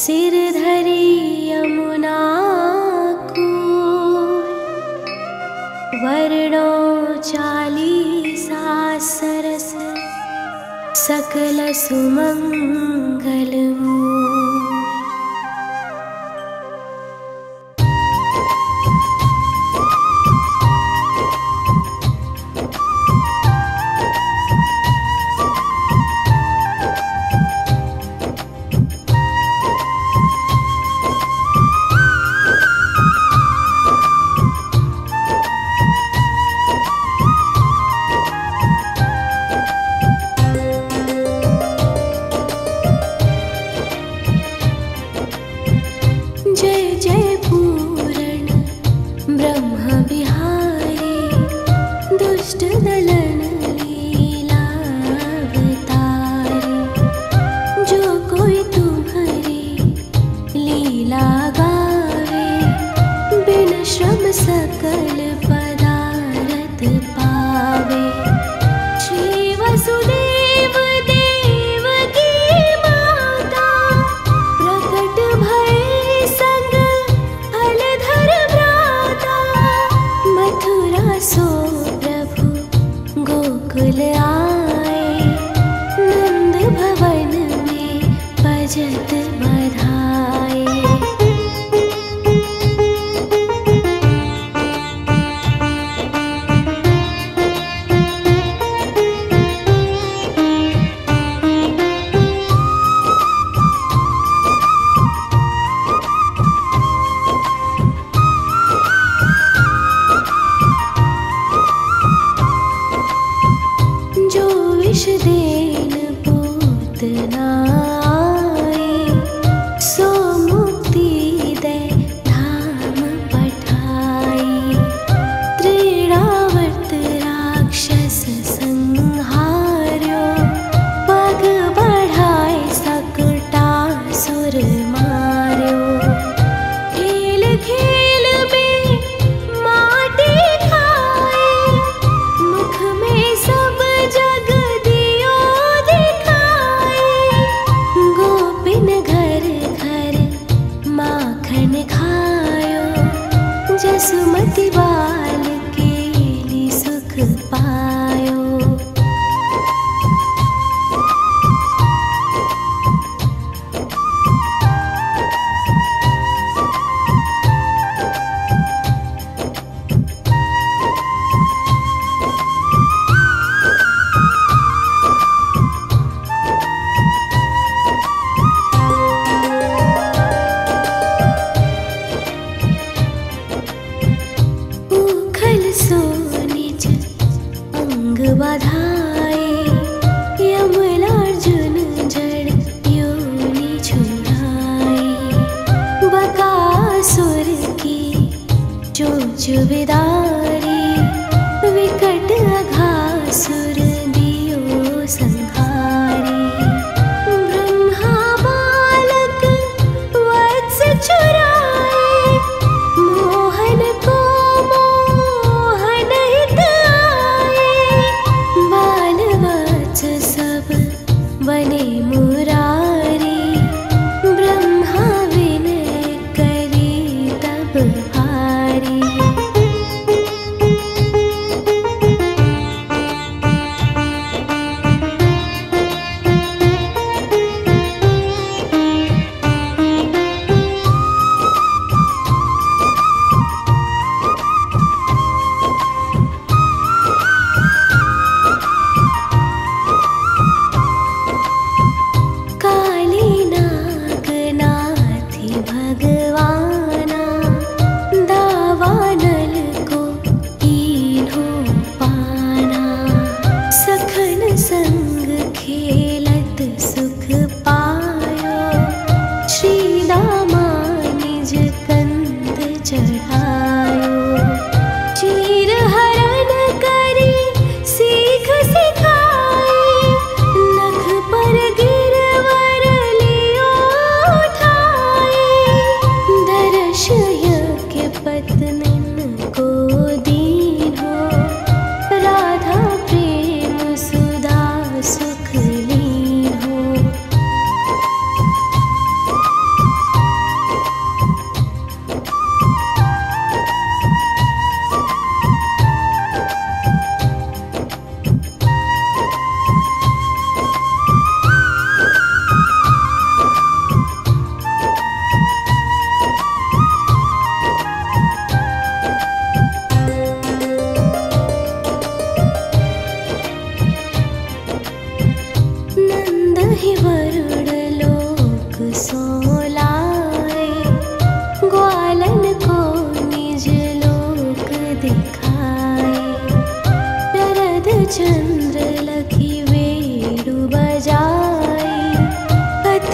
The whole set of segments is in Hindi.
सिर धरी यमुना कूल, वर्णों चालीसा सरस, सकल सुमंगल मूल। जय जय पूरण ब्रह्म बिहारी, दुष्ट दलन लीला अवतारी। जो कोई तुम्हारी लीला गावे, बिन श्रम सकल पदारथ पावे। श्री वसुदेव देव की माता, प्रकट भय संग हलधर भ्राता। मथुरा सो प्रभु गोकुल आए, नंद भवन में बजत बधाए। जो विष देन पूतना आए, सो मुक्ति दे धाम पठाई। त्रिरावत राक्षस संहार्यो, पग बढ़ाए सकटासुर मार्यो। खेल खेल में माटी खाए, मुख में सब जग दियो दिखाए। गोपिन घर घर माखन खायो, जसुमति बाल केली सुख पायो। उखल सो निज अंग बधाए, यमलार्जुन जड़ योनि छुड़ाए। बकासुर की चोंच विदारी, विकट अघासुर दियो संहारी। ब्रह्मा बालक वत्स चुराए, मोहन को मोहन हित आए। बाल वत्स सब बने मुरारी, ब्रह्मा विनय करी तब हारी।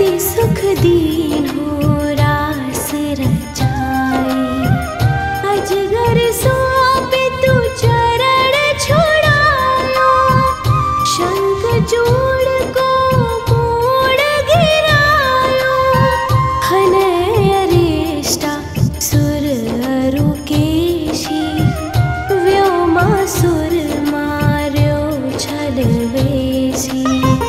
सुख दीन हो रास रचाए। अजगर सौंपे तू चरण छुड़ायो, शंख चूड़ को मोड़ गिरायो। हनय अरिष्टा सुर अरुकेशी, व्योमासुर मार्यो छलवेशी।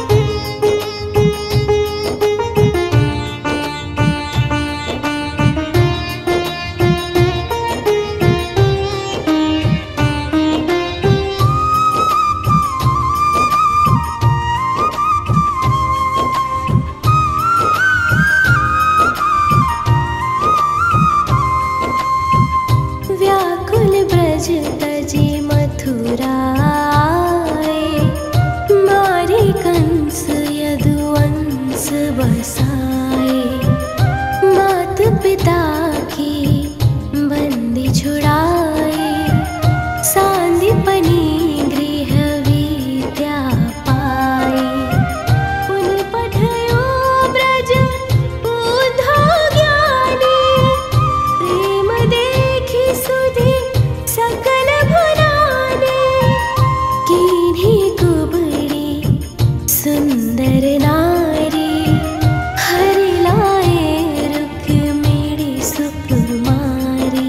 व्याकुल ब्रज तजे मथुरा आए, मारे कंस यदुवंश बसाए। मात पिता की बंदी छुड़ाए, सांदीपनि गृह विद्या पाए। पुन पठयो ब्रज बुद्धो ज्ञानी, प्रेम देखि सुधि सकल भुलाने। कीन्ही कुबड़ी सुंदर नारी, हरि लाए रुक्मिणी सुकुमारी।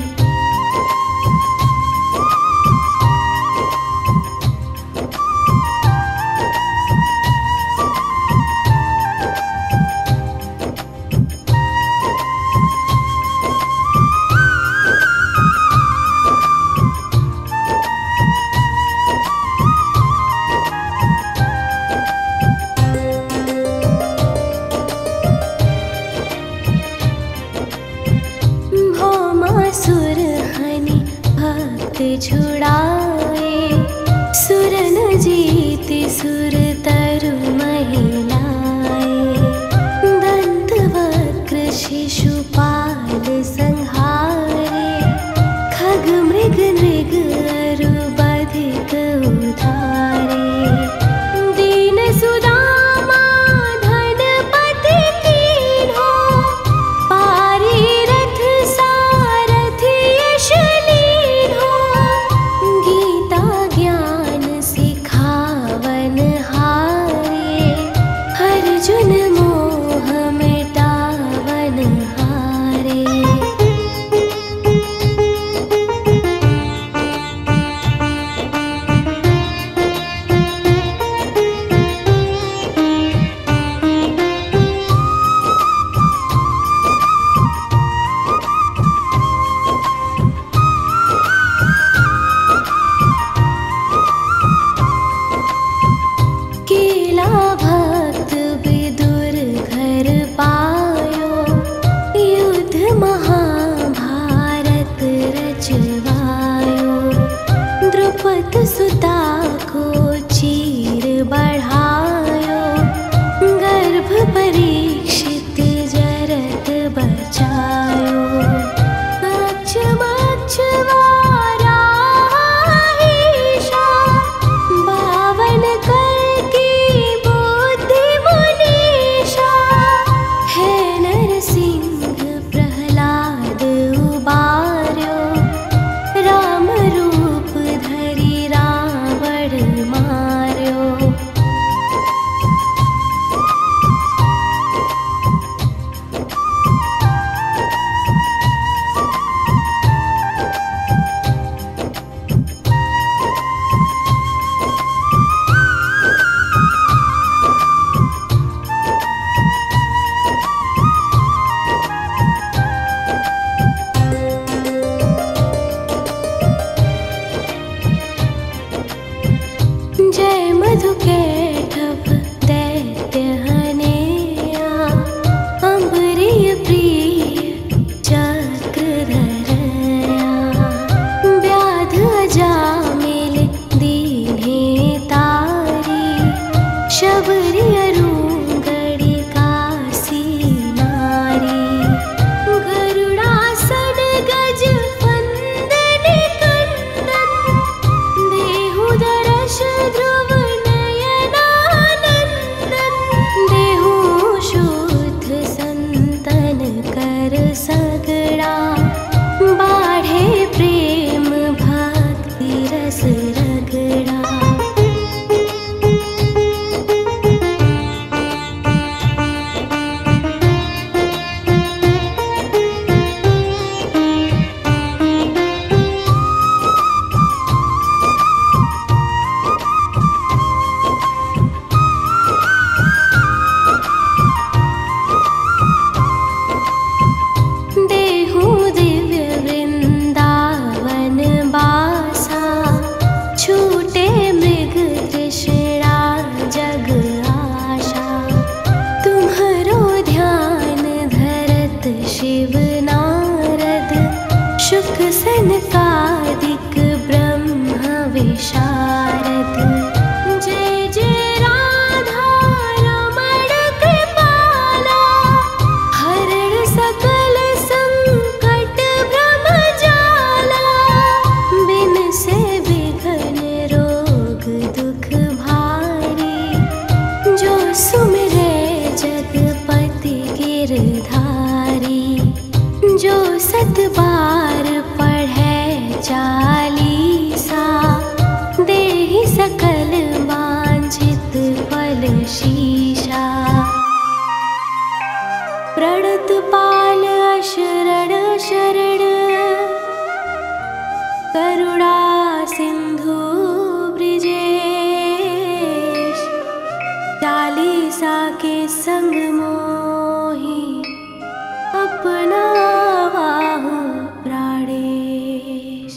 भौमासुर हनि भक्त छुड़ाए, सुर न जीति सुर तरु महिलाए। दंत वक्र शिशुपाल संहारे, खग मृग नृग अरु बधिक उधारे। दीन सुदामा धनपति कीन्हो, पारी रथ सारथि यश लीन्हो। सनकादिक ब्रह्म विशारद जय जय राधा रमण कृपाला हरण सकल संकट भ्रम जाला बिन से विघ्न रोग दुख भारी जो सुमिरे जगपति गिरधारी जो सत बार पढ़े चालीसा देहि सकल वांछित फल शीशा प्रणत पाल अशरण शरण करुणा सिंधु ब्रिजेश चालीसा के संग मोहि अपना वाहु प्राणेश।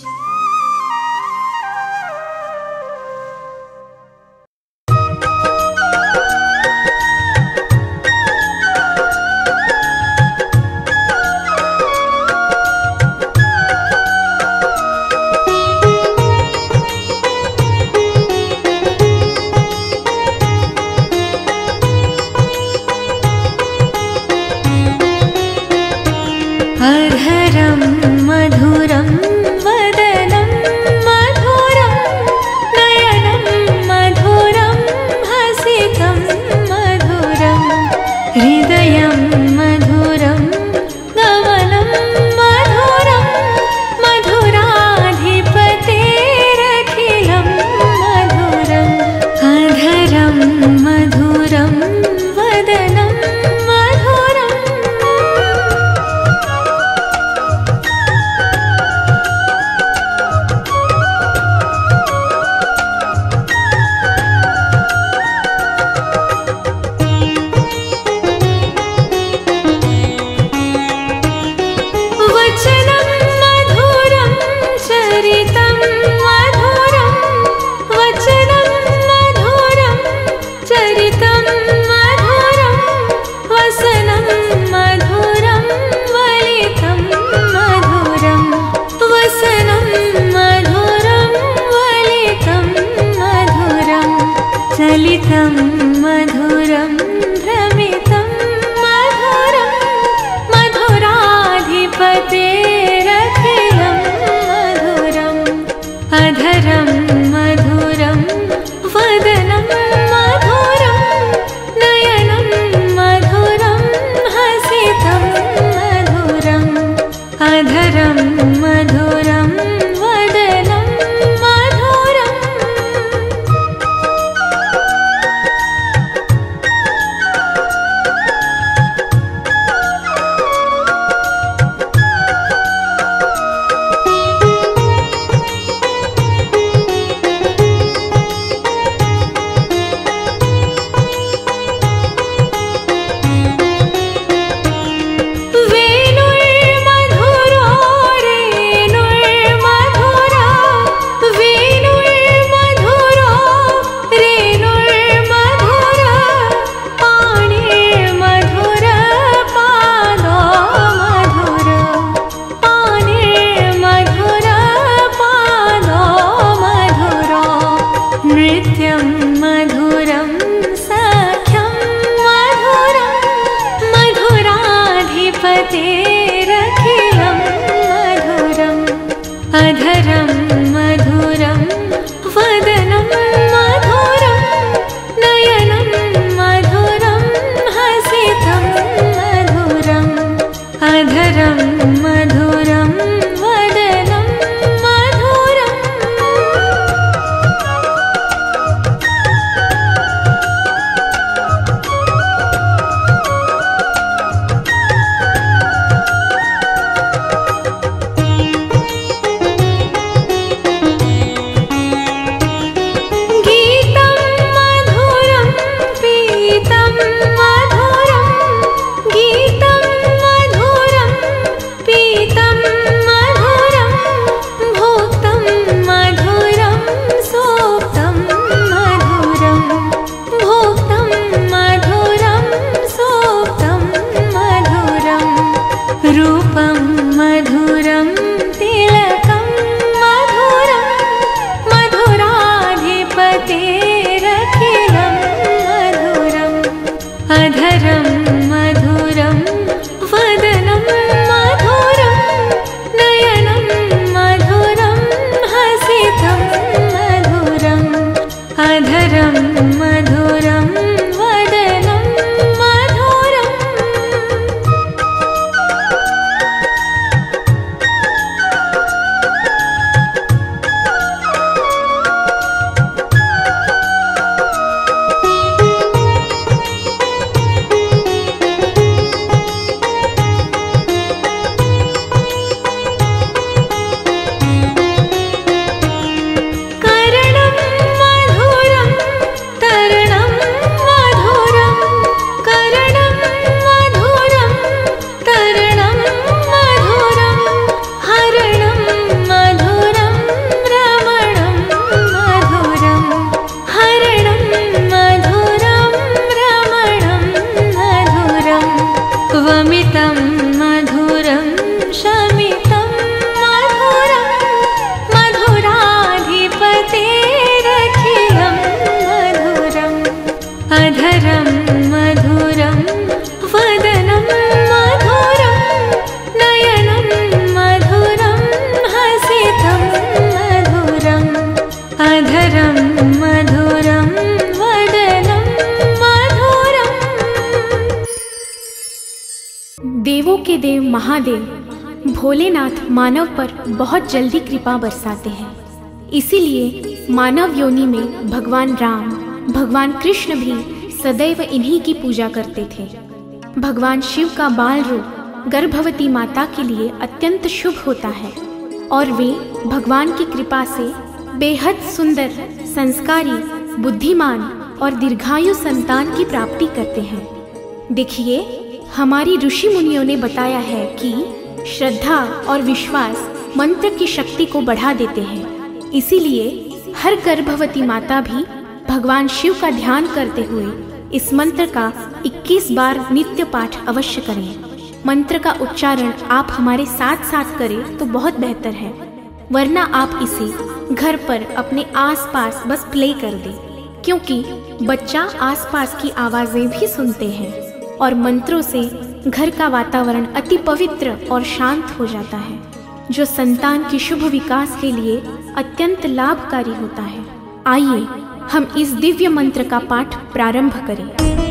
देवों के देव महादेव भोलेनाथ मानव पर बहुत जल्दी कृपा बरसाते हैं। इसीलिए मानव योनि में भगवान राम, भगवान कृष्ण भी सदैव इन्हीं की पूजा करते थे। भगवान शिव का बाल रूप गर्भवती माता के लिए अत्यंत शुभ होता है और वे भगवान की कृपा से बेहद सुंदर, संस्कारी, बुद्धिमान और दीर्घायु संतान की प्राप्ति करते हैं। देखिए, हमारी ऋषि मुनियों ने बताया है कि श्रद्धा और विश्वास मंत्र की शक्ति को बढ़ा देते हैं। इसीलिए हर गर्भवती माता भी भगवान शिव का ध्यान करते हुए इस मंत्र का 21 बार नित्य पाठ अवश्य करें। मंत्र का उच्चारण आप हमारे साथ साथ करें तो बहुत बेहतर है, वरना आप इसे घर पर अपने आसपास बस प्ले कर दें, क्योंकि बच्चा आसपास की आवाजें भी सुनते हैं और मंत्रों से घर का वातावरण अति पवित्र और शांत हो जाता है, जो संतान के शुभ विकास के लिए अत्यंत लाभकारी होता है। आइए हम इस दिव्य मंत्र का पाठ प्रारंभ करें।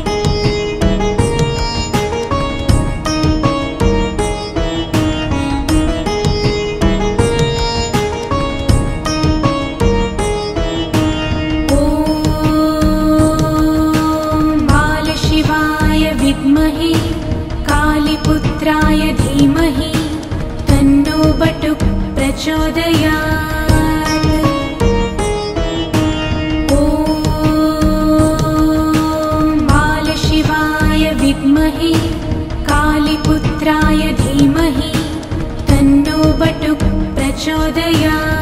विद्महे कालीपुत्राय धीमहि तन्नो बटुक प्रचोदयात्। ॐ बालशिवाय विद्महे कालीपुत्राय धीमहि तन्नो बटुक प्रचोदयात्।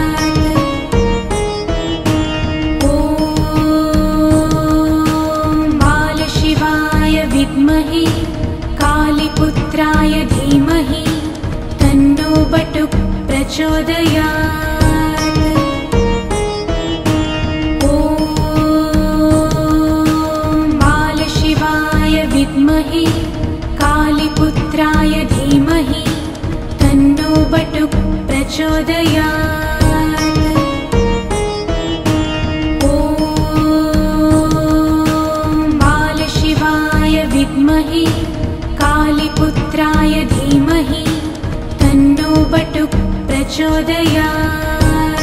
विद्महे कालीपुत्राय धीमहि तन्नो बटुक प्रचोदयात्। ॐ बालशिवाय विद्महे कालीपुत्राय धीमहि तन्नो बटुक प्रचोदयात्। विद्महे कालीपुत्राय धीमहि तन्नो बटुक प्रचोदयात्।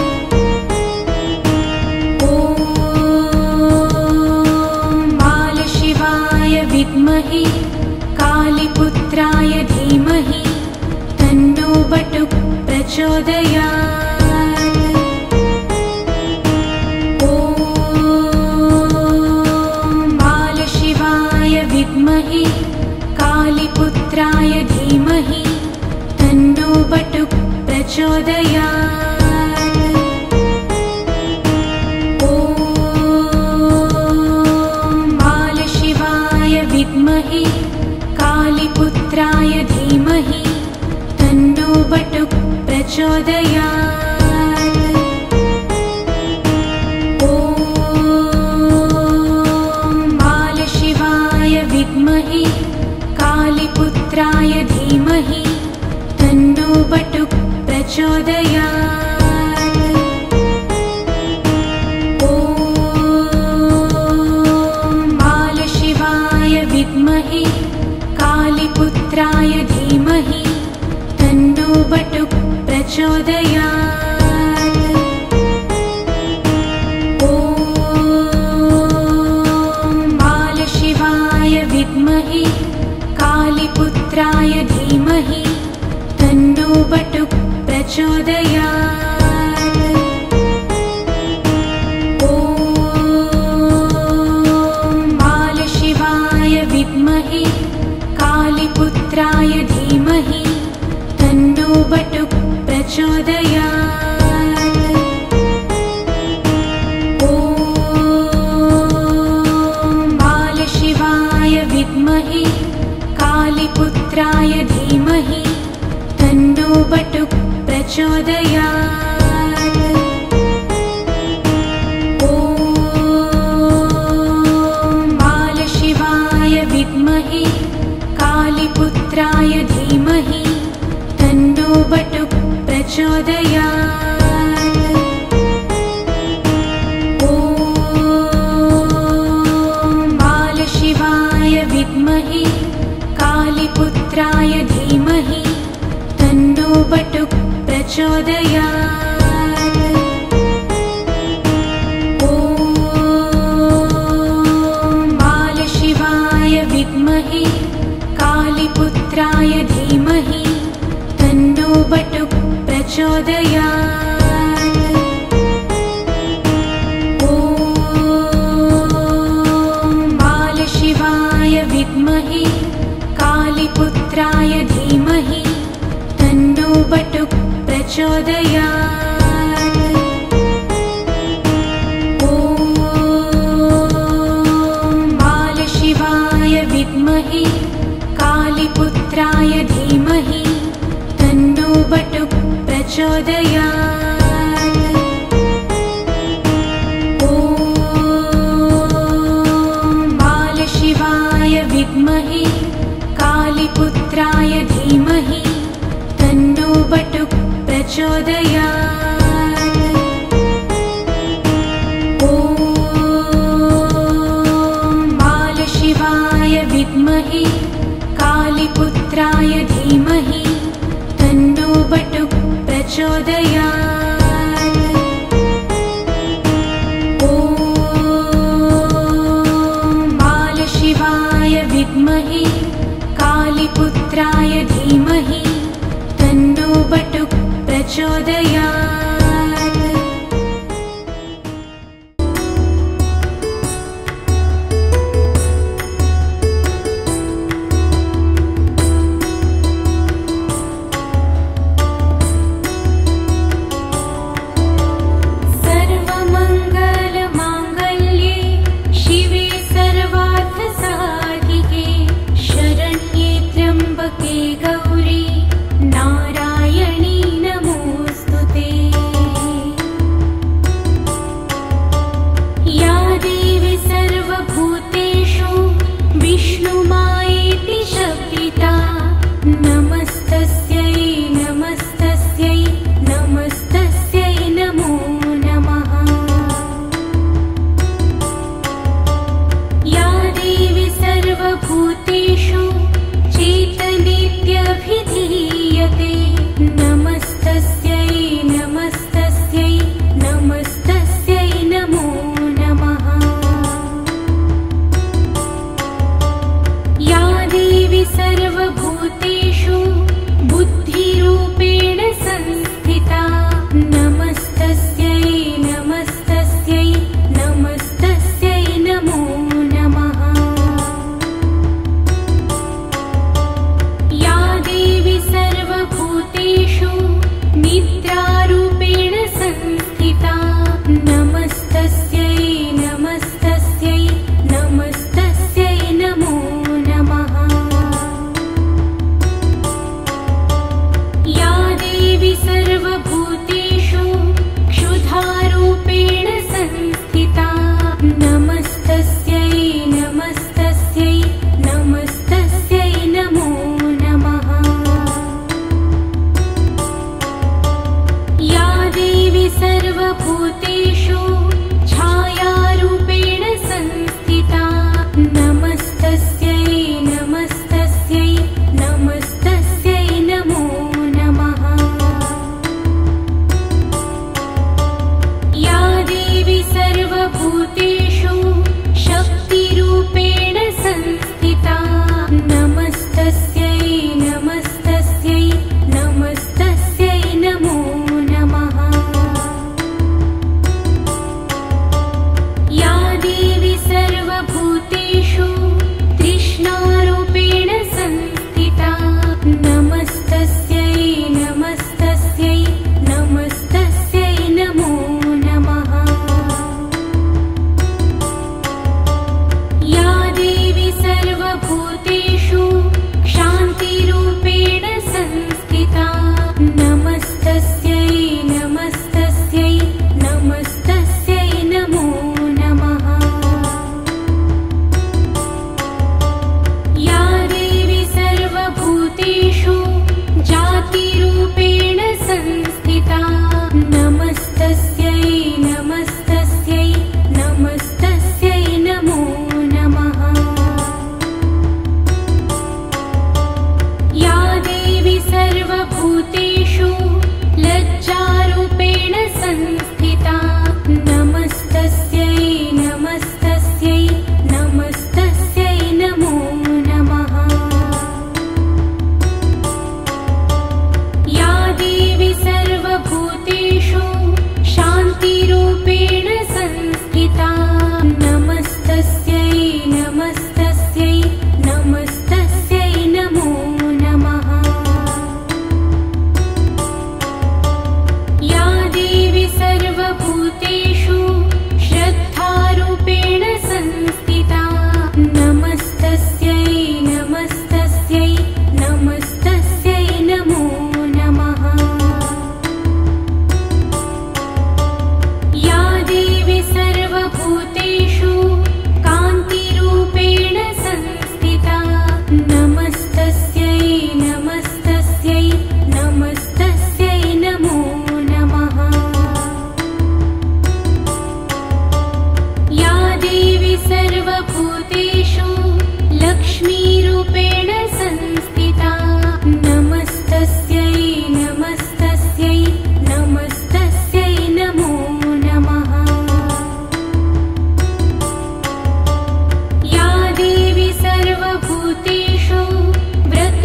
ॐ बालशिवाय विद्महे कालीपुत्राय धीमहि तन्नो बटुक प्रचोदयात्। विद्महे कालीपुत्राय धीमहि तन्नो बटुक प्रचोदयात्। ॐ बालशिवाय विद्महे कालीपुत्राय धीमहि तन्नो बटुक प्रचोदयात्। विद्महे कालीपुत्राय धीमहि तन्नो बटुक प्रचोदयात्। ॐ बालशिवाय विद्महे कालीपुत्राय धीमहि तन्नो बटुक प्रचोदयात्। विद्महे कालीपुत्राय धीमहि तन्नो बटुक प्रचोदयात्। ॐ बालशिवाय विद्महे कालीपुत्राय धीमहि तन्नो बटुक प्रचोदयात्। विद्महे कालीपुत्राय धीमहि तन्नो बटुक प्रचोदयात्। ॐ बालशिवाय विद्महे कालीपुत्राय धीमहि तन्नो बटुक प्रचोदयात्। ॐ बालशिवाय विद्महे कालीपुत्राय धीमहि तन्नो बटुक प्रचोदयात्। ॐ बालशिवाय विद्महे कालीपुत्राय धीमहि तन्नो बटुक प्रचोदयात्। ॐ बालशिवाय विद्महे कालीपुत्राय धीमहि तन्नो बटुक प्रचोदयात्। ॐ बालशिवाय विद्महे कालीपुत्राय धीमहि तन्नो बटुक प्रचोदयात्। ॐ बालशिवाय विद्महे कालीपुत्राय धीमहि तन्नो बटुक प्रचोदयात्। ॐ बालशिवाय विद्महे कालीपुत्राय धीमहि तन्नो बटुक प्रचोदयात्। ॐ बालशिवाय विद्महे कालीपुत्राय धीमहि तन्नो बटुक प्रचोदयात्। सर्वमङ्गलमाङ्गल्ये शिवे सर्वार्थसाधिके शरण्ये त्र्यम्बके गौरी नारायणी नमोऽस्तुते। या देवी सर्वभूतेषु विष्णुमायेति शब्दिता नमस्तस्यै नमस्तस्यै नमस्तस्यै नमो नमः। या देवी सर्वभूतेषु चेतनेत्यभिधीयते नमस्तस्यै नमस्तस्यै नमस्तस्यै नमो नमः। या देवी सर्वभूतेषु बुद्धिरूपेण संस्थिता नमस्तस्यै नमस्तस्यै नमस्तस्यै नमो नमः। या देवी सर्वभूतेषु निद्रारूपेण संस्थिता नमस्तस्यै नमस्तस्यै नमस्तस्यै नमो नमः। या देवी सर्वभूतेषु क्षुधारूपेण संस्थिता नमस्तस्यै नमस्तस्यै नमस्तस्यै नमो नमः। या देवी सर्वभूतेषु छायारूपेण संस्थिता नमस्तस्यै नमस्तस्यै नमस्तस्यै नमो नमः। या देवी सर्वभूतेषु शक्तिरूपेण संस्थिता नमस्तस्यै नमस्तस्यै नमस्तस्यै नमो नमः। या देवी सर्वभूतेषु तृष्णारूपेण संस्थिता नमस्तस्यै नमस्तस्यै नमस्तस्यै नमो नमः। या देवी सर्वभूतेषु क्षान्तिरूपेण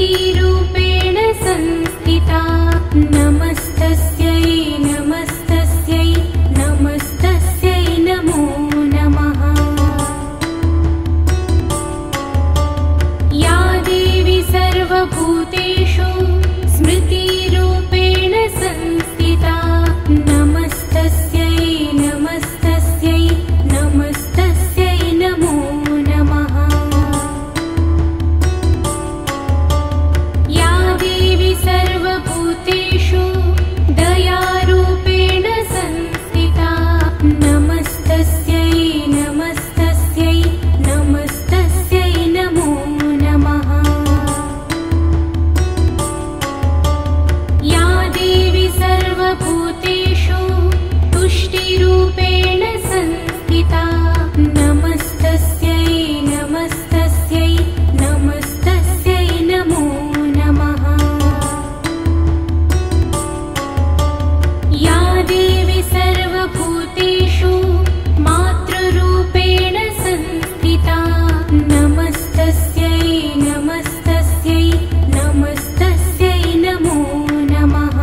स्मृतिरूपेण संस्थिता नमस्तस्यै नमस्तस्यै नमस्तस्यै नमो नमः। या देवी सर्वभूतेषु स्मृतिरूपेण संस्थिता नमस्तस्यै नमस्तस्यै नमस्तस्यै नमो नमः। या देवी सर्वभूतेषु दयारूपेण संस्थिता नमस्तस्यै नमस्तस्यै नमस्तस्यै नमो नमः। या देवी सर्वभूतेषु तुष्टिरूपेण संस्थिता नमस्तस्यै नमस्तस्यै नमस्तस्यै नमो नमः। या देवी सर्वभूतेषु मातृरूपेण संस्थिता नमस्तस्यै नमस्तस्यै नमस्तस्यै नमो नमः।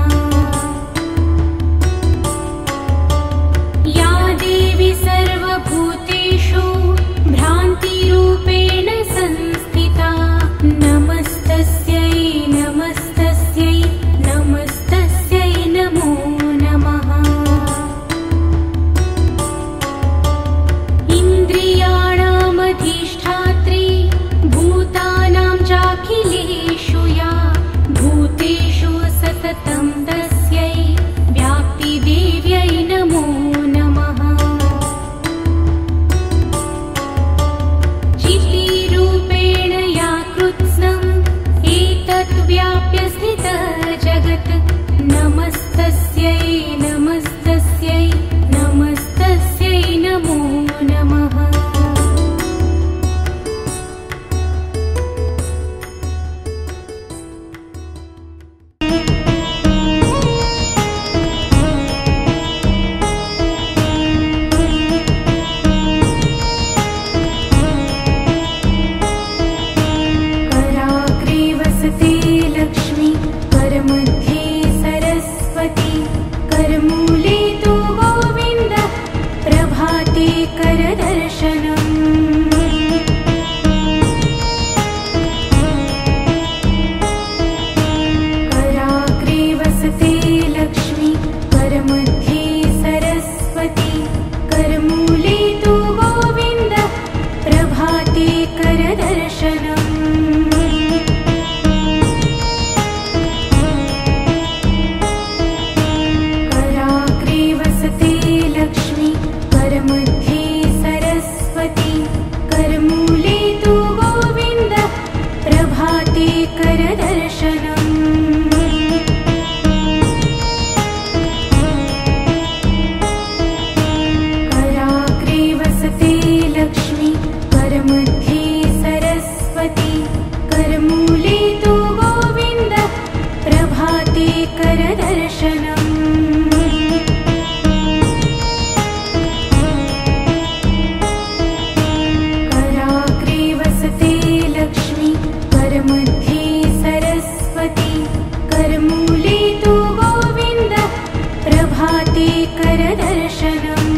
या देवी सर्वभूतेषु भ्रान्तिरूपेण संस्थिता नमस्तस्यै नमस्तस्यै नमस्तस्यै नमो नमः। इन्द्रियाणामधिष्ठात्री भूतानां चाखिलेषु या भूतेषु सततं तस्यै व्याप्तिदेव्यै नमो नमः। चित्तिरूपेण या कृत्स्नम् एतत् व्याप्य स्थितः जगत् नमस्तस्यै नमस्तस्यै नमस्तस्यै नमो नमः। कराग्रे वसते लक्ष्मी करमध्ये सरस्वती करमूले तु गोविन्द प्रभाते करदर्शनम्। कराग्रे वसते लक्ष्मी करमध्ये सरस्वती करमूले तु गोविन्द प्रभाते करदर्शनम्। कराग्रे वसते लक्ष्मी करमध्ये सरस्वती करमूले तु गोविन्द प्रभाते करदर्शनम्। कराग्रे वसते लक्ष्मी करमध्ये सरस्वती करमूले तु गोविन्द प्रभाते करदर्शनम्। कराग्रे वसते लक्ष्मी करमध्ये सरस्वती करमूले तु गोविन्द प्रभाते करदर्शनम्।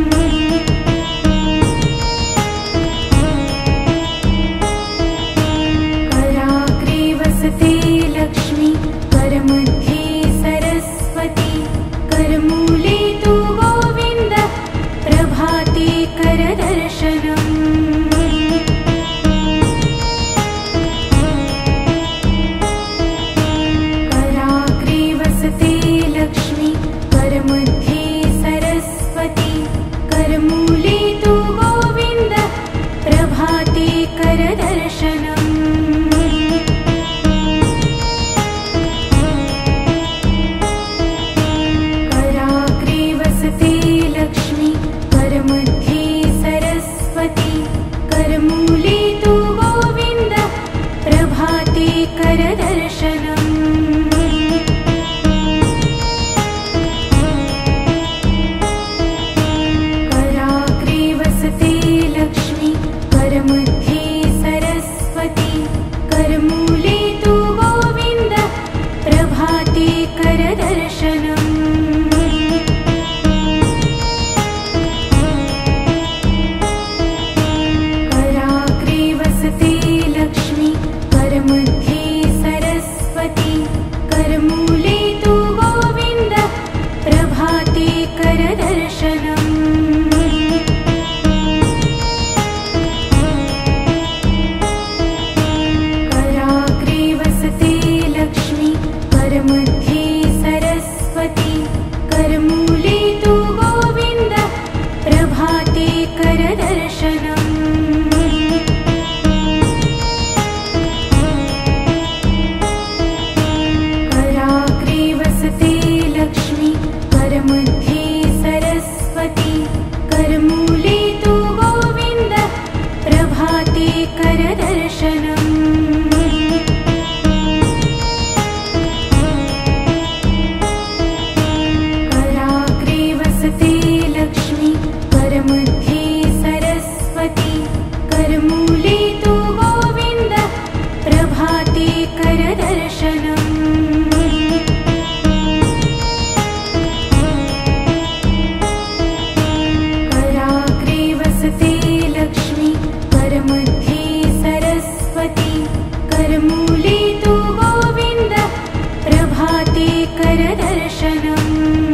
कराग्रे वसते लक्ष्मी करमध्ये सरस्वती करमूले तु गोविन्द प्रभाते करदर्शनम्। कराग्रे वसते लक्ष्मी करमध्ये सरस्वती करमूले तु गोविन्द प्रभाते करदर्शनम्। कराग्रे वसते लक्ष्मी करमध्ये सरस्वती करमूले तु गोविन्द प्रभाते करदर्शनम्। कराग्रे वसते लक्ष्मी करमध्ये सरस्वती करमूले तु करमूले तु गोविन्द प्रभाते करदर्शनम् कराग्रे वसते लक्ष्मी करमध्ये सरस्वती करमूले तु गोविन्द प्रभाते करदर्शनम् कराग्रे वसते लक्ष्मी करमध्ये सरस्वती करमूले तु गोविन्द प्रभाते करदर्शनम् कराग्रे वसते लक्ष्मी करमध्ये सरस्वती करमूले तु गोविन्द प्रभाते करदर्शनम् कराग्रे वसते लक्ष्मी करमध्ये सरस्वती करमूले तु गोविन्द प्रभाते करदर्शनम्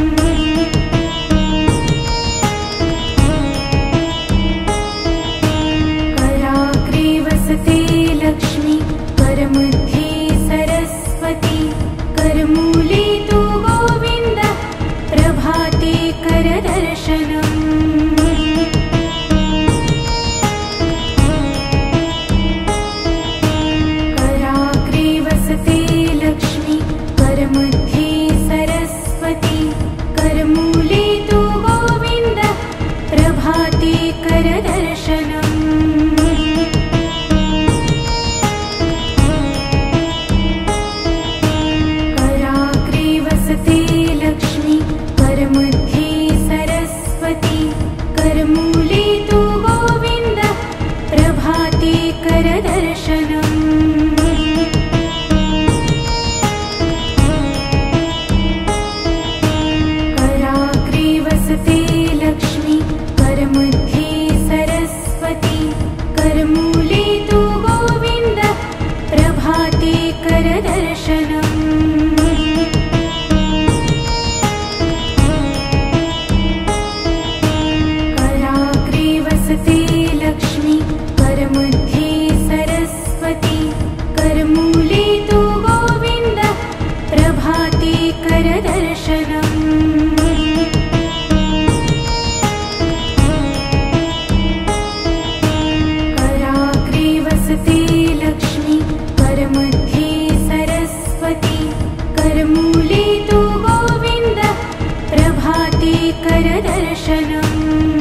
कराग्रे वसते लक्ष्मी करमध्ये सरस्वती करमूले तु गोविन्द प्रभाते करदर्शनम् कराग्रे वसते लक्ष्मी करमध्ये सरस्वती करमूले तु गोविन्द प्रभाते करदर्शनम् कराग्रे वसते लक्ष्मी करमध्ये सरस्वती करमूले तु गोविन्द प्रभाते करदर्शनम् कराग्रे वसते लक्ष्मी करमध्ये सरस्वती करमूले तु गोविन्द प्रभाते करदर्शनम् कराग्रे वसते लक्ष्मी करमध्ये सरस्वती करमूले तु गोविन्द प्रभाते करदर्शनम् कराग्रे वसते लक्ष्मी करमध्ये सरस्वती करमूले तु गोविन्द प्रभाते करदर्शनम्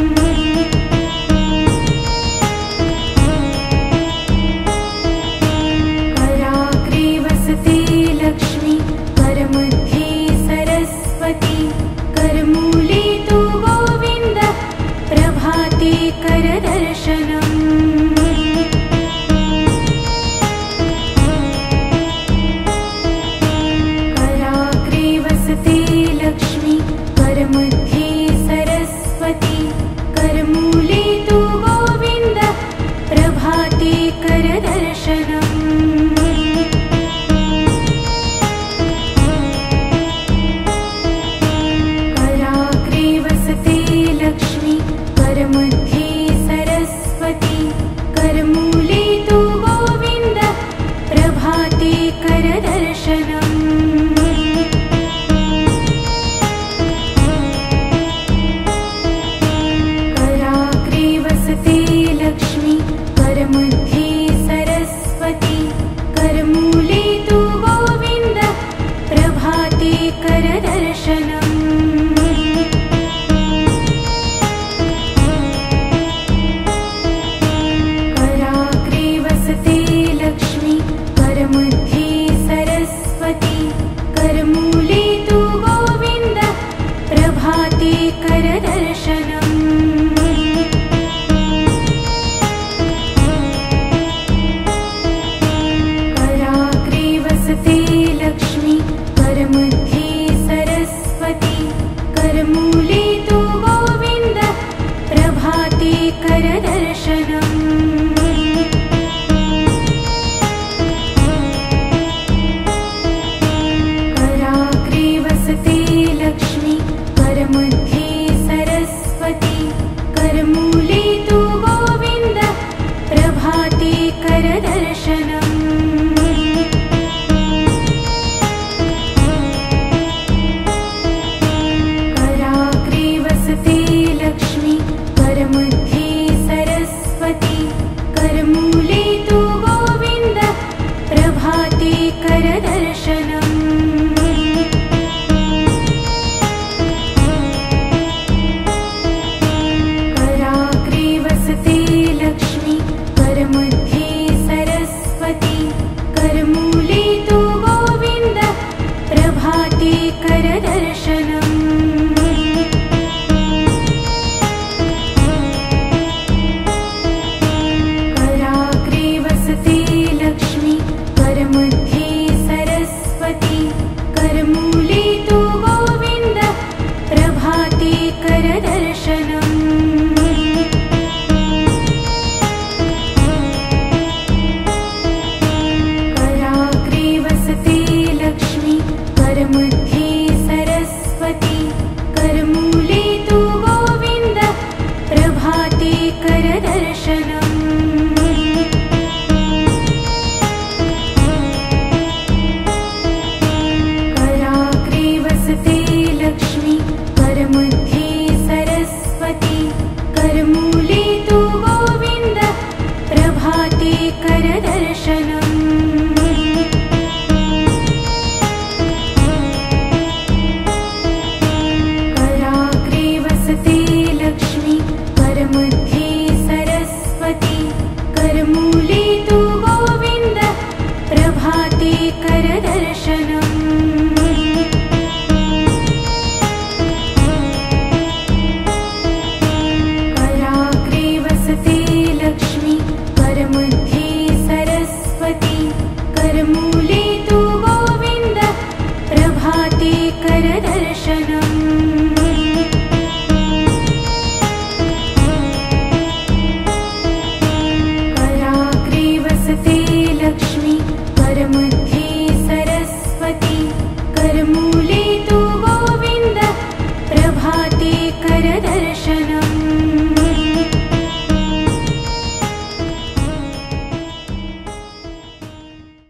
कराग्रे वसते लक्ष्मी करमध्ये सरस्वती करमूले तु गोविन्द प्रभाते करदर्शनम् कराग्रे वसते लक्ष्मी करमध्ये सरस्वती करमूले तु गोविन्द प्रभाते करदर्शनम् कराग्रे वसते लक्ष्मी करमध्ये सरस्वती करमूले तु गोविन्द प्रभाते करदर्शनम् कराग्रे वसते लक्ष्मी करमध्ये सरस्वती करमूले तु गोविन्द प्रभाते करदर्शनम् कराग्रे वसते लक्ष्मी करमध्ये सरस्वती करमूले तु गोविन्द प्रभाते करदर्शनम् कराग्रे वसते लक्ष्मी करमध्ये सरस्वती करमूले तु गोविन्द प्रभाते करदर्शनम् प्रभाते करदर्शनम् कराग्रे वसते लक्ष्मी करमध्ये सरस्वती करमूले तु गोविन्दः प्रभाते करदर्शनम् कराग्रे वसते लक्ष्मी करमध्ये सरस्वती करमूले तु गोविन्दः प्रभाते करदर्शनम् कराग्रे वसते लक्ष्मी करमध्ये सरस्वती करमूले तु गोविन्दः प्रभाते करदर्शनम् कराग्रे वसते लक्ष्मी करमध्ये सरस्वती करमूले तु गोविन्दः प्रभाते करदर्शनम् कराग्रे वसते लक्ष्मी करमध्ये सरस्वती करमूले तु गोविन्दः प्रभाते करदर्शनम्